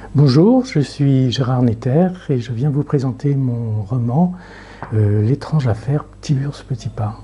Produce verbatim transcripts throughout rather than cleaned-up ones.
Bonjour, je suis Gérard Netter et je viens vous présenter mon roman euh, L'étrange affaire Tiburce Petitpas.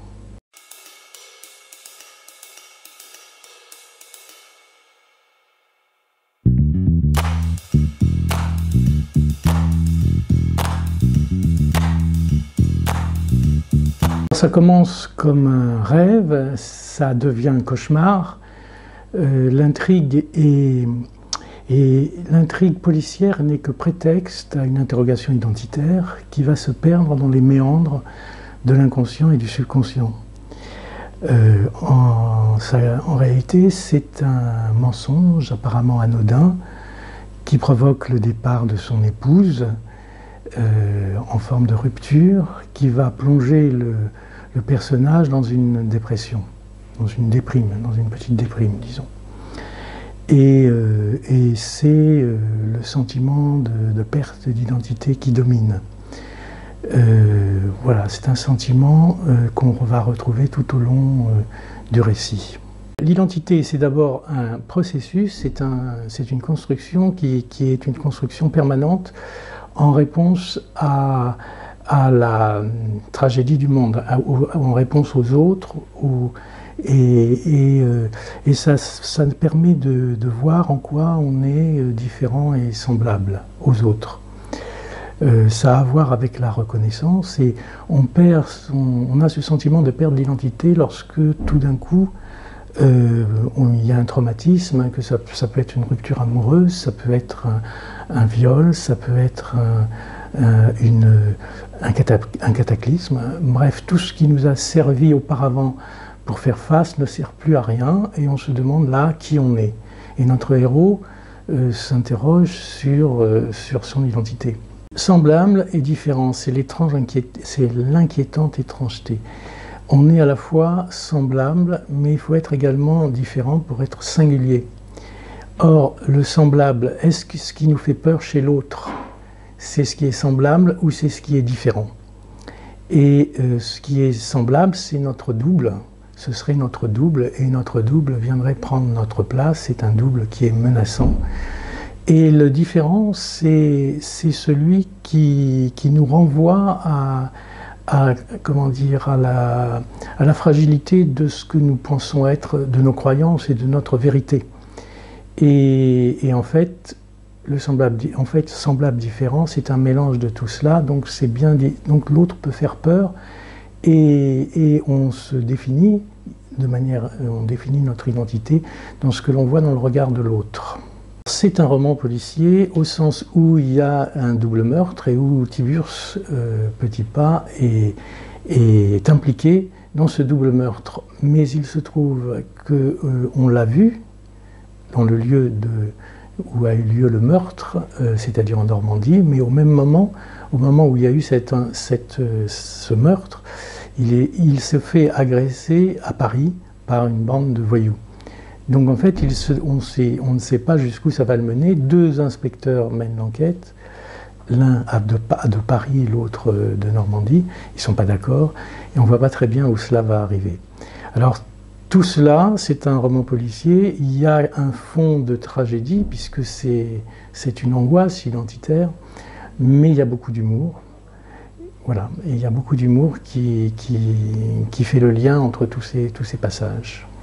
Ça commence comme un rêve, ça devient un cauchemar. Euh, l'intrigue est... Et l'intrigue policière n'est que prétexte à une interrogation identitaire qui va se perdre dans les méandres de l'inconscient et du subconscient. Euh, en, ça, en réalité, c'est un mensonge apparemment anodin qui provoque le départ de son épouse euh, en forme de rupture, qui va plonger le, le personnage dans une dépression, dans une déprime, dans une petite déprime, disons. Et, euh, et c'est euh, le sentiment de, de perte d'identité qui domine. Euh, voilà, c'est un sentiment euh, qu'on va retrouver tout au long euh, du récit. L'identité, c'est d'abord un processus, c'est un, c'est une construction qui, qui est une construction permanente en réponse à, à la tragédie du monde, à, en réponse aux autres, aux, Et, et, euh, et ça, ça permet de, de voir en quoi on est différent et semblable aux autres. Euh, ça a à voir avec la reconnaissance et on, perd son, on a ce sentiment de perdre l'identité lorsque tout d'un coup euh, on, il y a un traumatisme, que ça, ça peut être une rupture amoureuse, ça peut être un, un viol, ça peut être un, un, une, un, un cataclysme, bref, tout ce qui nous a servi auparavant pour faire face ne sert plus à rien et on se demande là qui on est. Et notre héros euh, s'interroge sur, euh, sur son identité. Semblable et différent, c'est l'étrange, c'est l'inquiétante étrangeté. On est à la fois semblable, mais il faut être également différent pour être singulier. Or, le semblable, est-ce que ce qui nous fait peur chez l'autre, c'est ce qui est semblable ou c'est ce qui est différent? Et euh, ce qui est semblable, c'est notre double. Ce serait notre double, et notre double viendrait prendre notre place, c'est un double qui est menaçant. Et le différent, c'est celui qui, qui nous renvoie à, à, comment dire, à, la, à la fragilité de ce que nous pensons être, de nos croyances et de notre vérité. Et, et en fait, le semblable, en fait, semblable différent, c'est un mélange de tout cela, donc c'est bien dit, donc l'autre peut faire peur. Et, et on se définit de manière, on définit notre identité dans ce que l'on voit dans le regard de l'autre. C'est un roman policier au sens où il y a un double meurtre et où Tiburce euh, Petitpas est, est impliqué dans ce double meurtre. Mais il se trouve qu'on euh, l'a vu dans le lieu de, où a eu lieu le meurtre, euh, c'est-à-dire en Normandie, mais au même moment, au moment où il y a eu cette, cette, ce meurtre, Il, est, il se fait agresser à Paris par une bande de voyous. Donc en fait, il se, on, sait, on ne sait pas jusqu'où ça va le mener. Deux inspecteurs mènent l'enquête, l'un de, de Paris et l'autre de Normandie. Ils ne sont pas d'accord et on ne voit pas très bien où cela va arriver. Alors tout cela, c'est un roman policier. Il y a un fond de tragédie puisque c'est une angoisse identitaire, mais il y a beaucoup d'humour. Voilà, et il y a beaucoup d'humour qui, qui, qui fait le lien entre tous ces, tous ces passages.